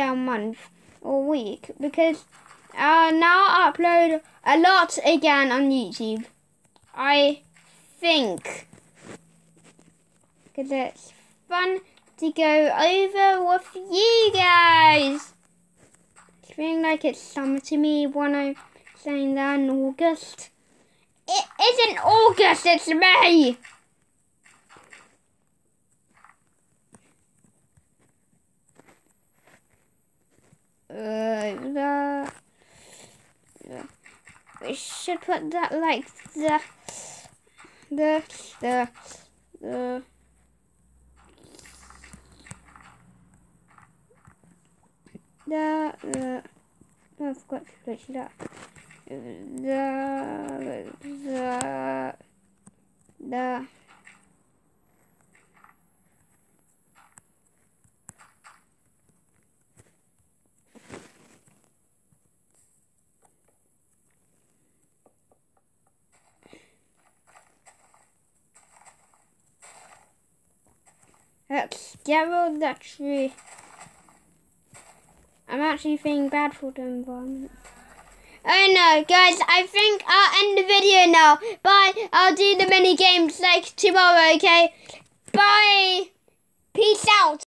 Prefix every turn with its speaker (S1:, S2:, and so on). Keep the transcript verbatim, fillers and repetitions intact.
S1: a month or week because uh, now I upload a lot again on YouTube. I think because it's fun to go over with you guys. It's feeling like it's summer to me when I'm saying that in August. It isn't August, it's May. Uh, the, the, we should put that like the, the, the, the, the, the, oh, I forgot to switch that. The, the, the, let's get rid of that tree. I'm actually feeling bad for the environment. Oh no, guys, I think I'll end the video now. Bye. I'll do the mini games like tomorrow, okay? Bye. Peace out.